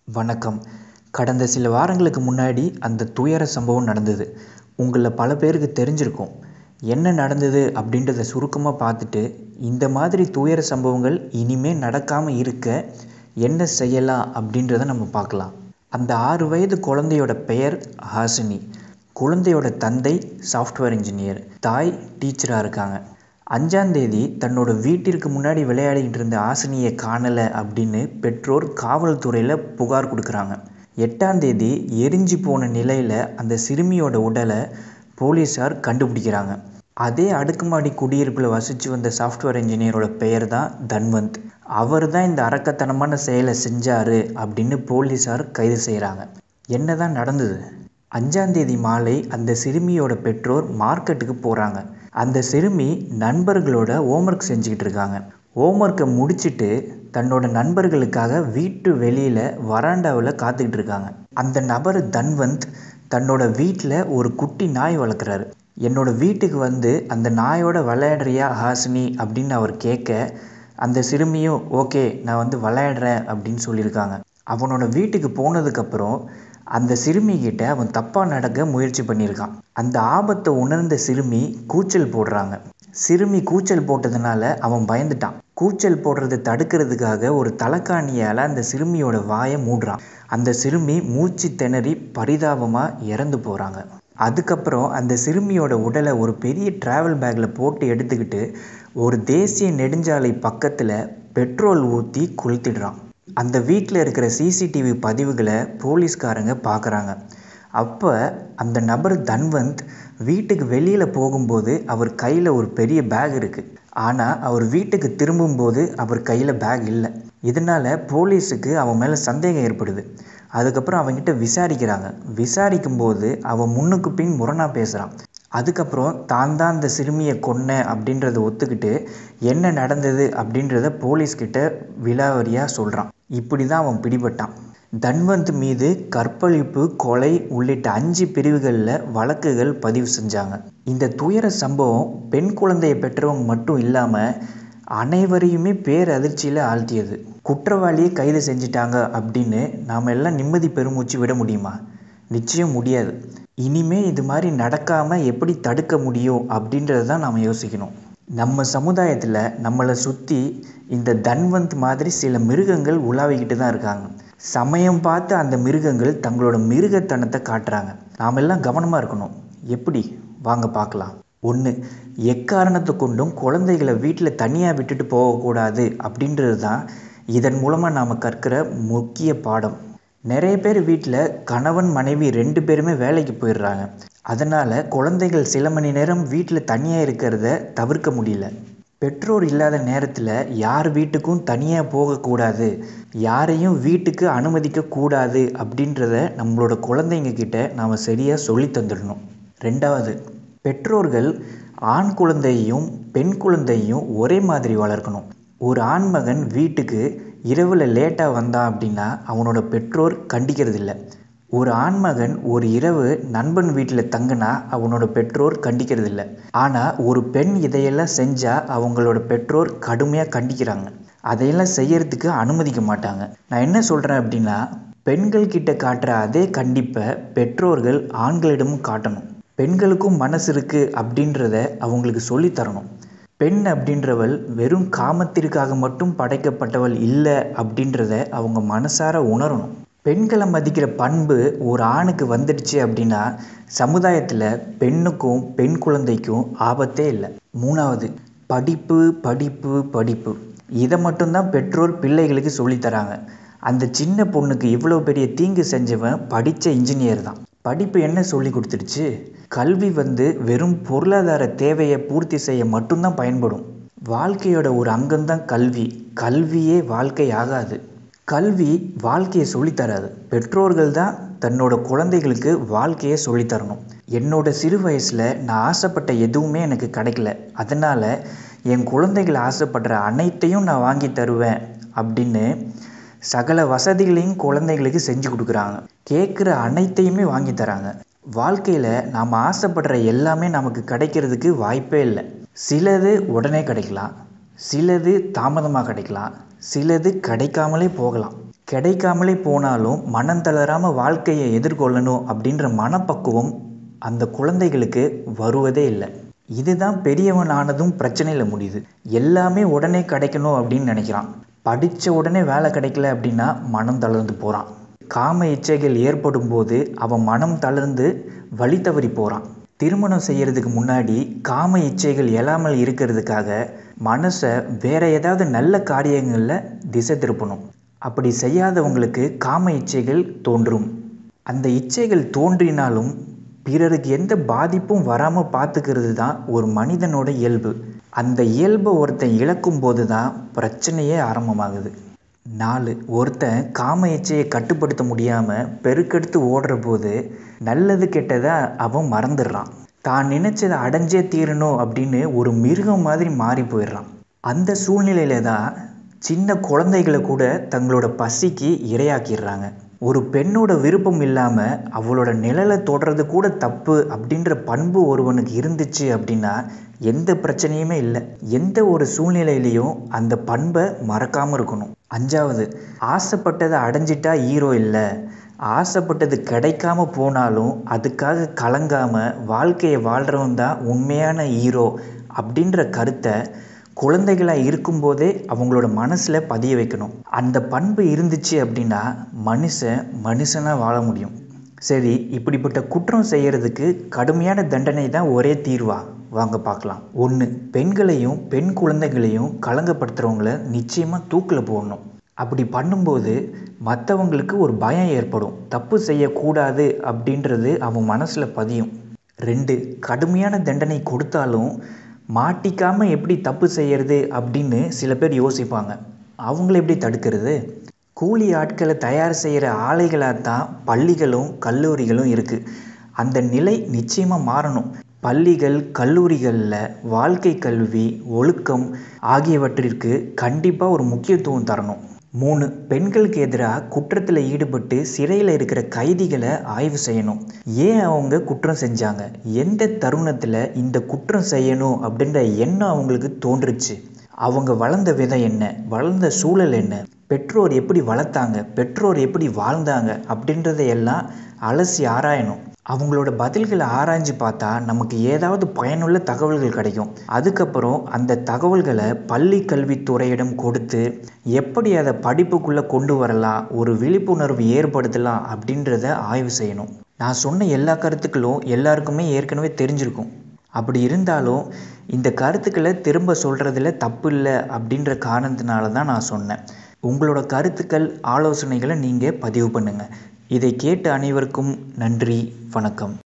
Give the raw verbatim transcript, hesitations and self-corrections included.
வணக்கம். கடந்த சில வாரங்களுக்கு முன்னாடி அந்த துயர சம்பவம் நடந்தது. உங்களில் பல பேருக்கு தெரிஞ்சிருக்கும். என்ன நடந்தது அப்படின்றத சுருக்கமாக பார்த்துட்டு, இந்த மாதிரி துயர சம்பவங்கள் இனிமேல் நடக்காமல் இருக்க என்ன செய்யலாம் அப்படின்றத நம்ம பார்க்கலாம். அந்த ஆறு வயது குழந்தையோட பெயர் ஹாசினி. குழந்தையோட தந்தை சாஃப்ட்வேர் இன்ஜினியர், தாய் டீச்சராக இருக்காங்க. அஞ்சாந்தேதி தன்னோட வீட்டிற்கு முன்னாடி விளையாடிக்கிட்டு இருந்த ஹாசினியை காணலை அப்படின்னு பெற்றோர் காவல்துறையில் புகார் கொடுக்குறாங்க. எட்டாந்தேதி எரிஞ்சு போன நிலையில் அந்த சிறுமியோட உடலை போலீஸார் கண்டுபிடிக்கிறாங்க. அதே அடுக்குமாடி குடியிருப்பில் வசித்து வந்த சாஃப்ட்வேர் இன்ஜினியரோட பெயர் தான் தன்வந்த். அவர் தான் இந்த அரக்கத்தனமான செயலை செஞ்சார் அப்படின்னு போலீஸார் கைது செய்கிறாங்க. என்ன தான் நடந்தது? அஞ்சாந்தேதி மாலை அந்த சிறுமியோட பெற்றோர் மார்க்கெட்டுக்கு போகிறாங்க. அந்த சிறுமி நண்பர்களோட ஹோம்ஒர்க் செஞ்சுக்கிட்டு இருக்காங்க. ஹோம்ஒர்க்கை முடிச்சுட்டு தன்னோட நண்பர்களுக்காக வீட்டு வெளியில் வராண்டாவில் காத்துக்கிட்டு இருக்காங்க. அந்த நபர் தன்வந்த் தன்னோட வீட்டில் ஒரு குட்டி நாய் வளர்க்குறாரு. என்னோட வீட்டுக்கு வந்து அந்த நாயோட விளையாடுறியா ஹாசினி அப்படின்னு அவர் கேட்க, அந்த சிறுமியும் ஓகே நான் வந்து விளையாடுறேன் அப்படின்னு சொல்லியிருக்காங்க. அவனோட வீட்டுக்கு போனதுக்கப்புறம் அந்த சிறுமிகிட்ட அவன் தப்பாக நடக்க முயற்சி பண்ணியிருக்கான். அந்த ஆபத்தை உணர்ந்த சிறுமி கூச்சல் போடுறாங்க. சிறுமி கூச்சல் போட்டதுனால அவன் பயந்துட்டான். கூச்சல் போடுறதை தடுக்கிறதுக்காக ஒரு தலைக்காணியால் அந்த சிறுமியோட வாயை மூடுறான். அந்த சிறுமி மூச்சு திணறி பரிதாபமாக இறந்து போகிறாங்க. அதுக்கப்புறம் அந்த சிறுமியோட உடலை ஒரு பெரிய டிராவல் பேக்கில் போட்டு எடுத்துக்கிட்டு ஒரு தேசிய நெடுஞ்சாலை பக்கத்தில் பெட்ரோல் ஊற்றி கொளுத்திடுறான். அந்த வீட்டில் இருக்கிற சிசிடிவி பதிவுகளை போலீஸ்காரங்க பார்க்குறாங்க. அப்போ அந்த நபர் தன்வந்த் வீட்டுக்கு வெளியில் போகும்போது அவர் கையில் ஒரு பெரிய பேக் இருக்குது. ஆனால் அவர் வீட்டுக்கு திரும்பும்போது அவர் கையில் பேக் இல்லை. இதனால் போலீஸுக்கு அவன் மேலே சந்தேகம் ஏற்படுது. அதுக்கப்புறம் அவன்கிட்ட விசாரிக்கிறாங்க. விசாரிக்கும்போது அவன் முன்னுக்கு பின் முரணாக பேசுகிறான். அதுக்கப்புறம் தான் தான் அந்த சிறுமியை கொன்னேன் அப்படின்றத ஒத்துக்கிட்டு என்ன நடந்தது அப்படின்றத போலீஸ்கிட்ட விலாவரியாக சொல்கிறான். இப்படி தான் அவன் பிடிபட்டான். தன்வந்த் மீது கற்பழிப்பு, கொலை உள்ளிட்ட அஞ்சு பிரிவுகளில் வழக்குகள் பதிவு செஞ்சாங்க. இந்த துயர சம்பவம் பெண் குழந்தையை பெற்றவங்க மட்டும் இல்லாமல் அனைவரையுமே பேரதிர்ச்சியில் ஆழ்த்தியது. குற்றவாளியை கைது செஞ்சிட்டாங்க அப்படின்னு நாம் எல்லாம் நிம்மதி பெருமூச்சு விட முடியுமா? நிச்சயம் முடியாது. இனிமே இது மாதிரி நடக்காமல் எப்படி தடுக்க முடியும் அப்படின்றத தான் நாம் யோசிக்கணும். நம்ம சமுதாயத்தில் நம்மளை சுற்றி இந்த தன்வந்த் மாதிரி சில மிருகங்கள் உலாவிக்கிட்டு தான் இருக்காங்க. சமயம் பார்த்து அந்த மிருகங்கள் தங்களோட மிருகத்தனத்தை காட்டுறாங்க. நாம் எல்லாம் கவனமாக இருக்கணும். எப்படி? வாங்க பார்க்கலாம். ஒன்று, எக்காரணத்தை கொண்டும் குழந்தைகளை வீட்டில் தனியாக விட்டுட்டு போகக்கூடாது அப்படின்றது தான் இதன் மூலமாக நாம் கற்கிற முக்கிய பாடம். நிறைய பேர் வீட்டில் கணவன் மனைவி ரெண்டு பேருமே வேலைக்கு போயிடுறாங்க. அதனால் குழந்தைகள் சில மணி நேரம் வீட்டில் தனியாக இருக்கிறத தவிர்க்க முடியல. பெற்றோர் இல்லாத நேரத்தில் யார் வீட்டுக்கும் தனியாக போகக்கூடாது, யாரையும் வீட்டுக்கு அனுமதிக்கக்கூடாது அப்படின்றத நம்மளோட குழந்தைங்க கிட்ட நாம் சரியாக சொல்லி தந்துடணும். ரெண்டாவது, பெற்றோர்கள் ஆண் குழந்தையும் பெண் குழந்தையும் ஒரே மாதிரி வளர்க்கணும். ஒரு ஆண்மகன் வீட்டுக்கு இரவில் லேட்டாக வந்தான் அப்படின்னா அவனோட பெற்றோர் கண்டிக்கிறது இல்லை. ஒரு ஆண்மகன் ஒரு இரவு நண்பன் வீட்டில் தங்கினா அவனோட பெற்றோர் கண்டிக்கிறது இல்லை. ஆனால் ஒரு பெண் இதையெல்லாம் செஞ்சால் அவங்களோட பெற்றோர் கடுமையாக கண்டிக்கிறாங்க. அதையெல்லாம் செய்யறதுக்கு அனுமதிக்க மாட்டாங்க. நான் என்ன சொல்கிறேன் அப்படின்னா, பெண்கள் கிட்ட காட்டுற அதே கண்டிப்பை பெற்றோர்கள் ஆண்களிடமும் காட்டணும். பெண்களுக்கும் மனசு இருக்குது அப்படின்றத அவங்களுக்கு சொல்லித்தரணும். பெண் அப்படின்றவள் வெறும் காமத்திற்காக மட்டும் படைக்கப்பட்டவள் இல்லை அப்படின்றத அவங்க மனசார உணரணும். பெண்களை மதிக்கிற பண்பு ஒரு ஆணுக்கு வந்துடுச்சு அப்படின்னா சமுதாயத்தில் பெண்ணுக்கும் பெண் குழந்தைக்கும் ஆபத்தே இல்லை. மூணாவது, படிப்பு படிப்பு படிப்பு. இதை மட்டும்தான் பெற்றோர் பிள்ளைகளுக்கு சொல்லித்தராங்க. அந்த சின்ன பொண்ணுக்கு இவ்வளோ பெரிய தீங்கு செஞ்சவன் படித்த இன்ஜினியர் தான். படிப்பு என்ன சொல்லி கொடுத்துடுச்சு? கல்வி வந்து வெறும் பொருளாதார தேவையை பூர்த்தி செய்ய மட்டும்தான் பயன்படும். வாழ்க்கையோட ஒரு அங்கம்தான் கல்வி. கல்வியே வாழ்க்கை ஆகாது. கல்வி வாழ்க்கையை சொல்லித்தராது. பெற்றோர்கள் தான் தன்னோட குழந்தைகளுக்கு வாழ்க்கையை சொல்லித்தரணும். என்னோட சிறு வயசில் நான் ஆசைப்பட்ட எதுவுமே எனக்கு கிடைக்கல. அதனால் என் குழந்தைகள் ஆசைப்படுற அனைத்தையும் நான் வாங்கி தருவேன் அப்படின்னு சகல வசதிகளையும் குழந்தைகளுக்கு செஞ்சு கொடுக்குறாங்க. கேட்குற அனைத்தையுமே வாங்கி தராங்க. வாழ்க்கையில் நாம் ஆசைப்படுற எல்லாமே நமக்கு கிடைக்கிறதுக்கு வாய்ப்பே இல்லை. சிலது உடனே கிடைக்கலாம், சிலது தாமதமாக கிடைக்கலாம், சிலது கிடைக்காமலே போகலாம். கிடைக்காமலே போனாலும் மனம் தளராமல் வாழ்க்கையை எதிர்கொள்ளணும் அப்படின்ற மனப்பக்குவம் அந்த குழந்தைகளுக்கு வருவதே இல்லை. இதுதான் பெரியவன் ஆனதும் பிரச்சனையில் முடியுது. எல்லாமே உடனே கிடைக்கணும் அப்படின்னு நினைக்கிறான். படித்த உடனே வேலை கிடைக்கல அப்படின்னா மனம் தளர்ந்து போகிறான். காம இச்சைகள் ஏற்படும் போது அவன் மனம் தளர்ந்து வழி தவறி போகிறான். திருமணம் செய்கிறதுக்கு முன்னாடி காம இச்சைகள் எழாமல் இருக்கிறதுக்காக மனசை வேற ஏதாவது நல்ல காரியங்களில் திசை திருப்பணும். அப்படி செய்யாதவங்களுக்கு காம இச்சைகள் தோன்றும். அந்த இச்சைகள் தோன்றினாலும் பிறருக்கு எந்த பாதிப்பும் வராமல் பார்த்துக்கிறது தான் ஒரு மனிதனோட இயல்பு. அந்த இயல்பை ஒருத்தன் இழக்கும் போது தான் பிரச்சனையே ஆரம்பமாகுது. நாலு, ஒருத்தன் காம இச்சையை கட்டுப்படுத்த முடியாமல் பெருக்கெடுத்து ஓடுற போது நல்லது கெட்டதை அவன் மறந்துடுறான். தான் நினைச்சதை அடைஞ்சே தீரணும் அப்படின்னு ஒரு மிருகம் மாதிரி மாறி போயிடுறான். அந்த சூழ்நிலையில தான் சின்ன குழந்தைகளை கூட தங்களோட பசிக்கு இரையாக்கிடுறாங்க. ஒரு பெண்ணோட விருப்பம் இல்லாமல் அவளோட நிழலை தொடுறது கூட தப்பு அப்படின்ற பண்பு ஒருவனுக்கு இருந்துச்சு அப்படின்னா எந்த பிரச்சனையுமே இல்லை. எந்த ஒரு சூழ்நிலையிலையும் அந்த பண்பை மறக்காமல் இருக்கணும். அஞ்சாவது, ஆசைப்பட்டதை அடைஞ்சிட்டா ஹீரோ இல்லை. ஆசைப்பட்டது கிடைக்காம போனாலும் அதுக்காக கலங்காமல் வாழ்க்கையை வாழ்கிறவன் தான் உண்மையான ஹீரோ அப்படின்ற கருத்தை குழந்தைகளாக இருக்கும்போதே அவங்களோட மனசில் பதிய வைக்கணும். அந்த பண்பு இருந்துச்சு அப்படின்னா மனுஷன் மனுஷனாக வாழ முடியும். சரி, இப்படிப்பட்ட குற்றம் செய்கிறதுக்கு கடுமையான தண்டனை தான் ஒரே தீர்வா? வாங்க பார்க்கலாம். ஒன்று, பெண்களையும் பெண் குழந்தைகளையும் கலங்கப்படுத்துகிறவங்கள நிச்சயமாக தூக்கில் போடணும். அப்படி பண்ணும்போது மற்றவங்களுக்கு ஒரு பயம் ஏற்படும். தப்பு செய்யக்கூடாது அப்படின்றது அவன் மனசில் பதியும். ரெண்டு, கடுமையான தண்டனை கொடுத்தாலும் மாட்டிக்காமல் எப்படி தப்பு செய்கிறது அப்படின்னு சில பேர் யோசிப்பாங்க. அவங்கள எப்படி தடுக்கிறது? கூலி ஆட்களை தயார் செய்கிற ஆலைகளாக தான் பள்ளிகளும் கல்லூரிகளும் இருக்குது. அந்த நிலை நிச்சயமாக மாறணும். பள்ளிகள் கல்லூரிகளில் வாழ்க்கை கல்வி, ஒழுக்கம் ஆகியவற்றிற்கு கண்டிப்பாக ஒரு முக்கியத்துவம் தரணும். மூணு, பெண்களுக்கு எதிராக குற்றத்தில் ஈடுபட்டு சிறையில் இருக்கிற கைதிகளை ஆய்வு செய்யணும். ஏன் அவங்க குற்றம் செஞ்சாங்க, எந்த தருணத்தில் இந்த குற்றம் செய்யணும் அப்படின்ற எண்ணம் அவங்களுக்கு தோன்றுச்சு, அவங்க வளர்ந்த விதம் என்ன, வளர்ந்த சூழல் என்ன, பெற்றோர் எப்படி வளர்த்தாங்க, பெற்றோர் எப்படி வாழ்ந்தாங்க அப்படின்றதையெல்லாம் அலசி ஆராயணும். அவங்களோட பதில்களை ஆராய்ஞ்சு பார்த்தா நமக்கு ஏதாவது பயனுள்ள தகவல்கள் கிடைக்கும். அதுக்கப்புறம் அந்த தகவல்களை பள்ளி கல்வித்துறையிடம் கொடுத்து எப்படி அதை படிப்புக்குள்ளே கொண்டு வரலாம், ஒரு விழிப்புணர்வு ஏற்படுத்தலாம் அப்படின்றத ஆய்வு செய்யணும். நான் சொன்ன எல்லா கருத்துக்களும் எல்லாருக்குமே ஏற்கனவே தெரிஞ்சிருக்கும். அப்படி இருந்தாலும் இந்த கருத்துக்களை திரும்ப சொல்கிறதுல தப்பு இல்லை அப்படின்ற காரணத்தினால தான் நான் சொன்னேன். உங்களோட கருத்துக்கள், ஆலோசனைகளை நீங்கள் பதிவு பண்ணுங்கள். இதை கேட்ட அனைவருக்கும் நன்றி, வணக்கம்.